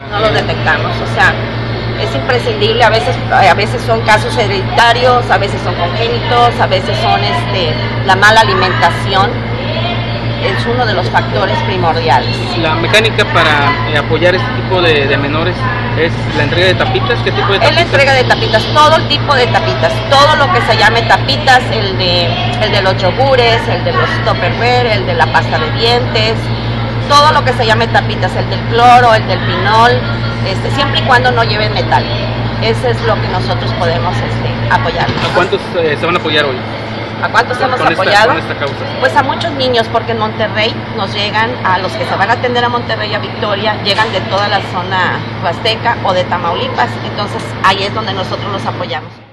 No lo detectamos, o sea, es imprescindible, a veces son casos hereditarios, a veces son congénitos, a veces son la mala alimentación, es uno de los factores primordiales. La mecánica para apoyar este tipo de menores es la entrega de tapitas. ¿Qué tipo de tapitas? Es la entrega de tapitas, todo el tipo de tapitas, todo lo que se llame tapitas, el de los yogures, el de los Tupperware, el de la pasta de dientes, todo lo que se llame tapitas, el del cloro, el del pinol, siempre y cuando no lleven metal. Eso es lo que nosotros podemos apoyar. ¿A cuántos se van a apoyar hoy? ¿A cuántos hemos apoyado? Con esta causa. Pues a muchos niños, porque en Monterrey nos llegan, a los que se van a atender a Monterrey, a Victoria, llegan de toda la zona huasteca o de Tamaulipas, entonces ahí es donde nosotros los apoyamos.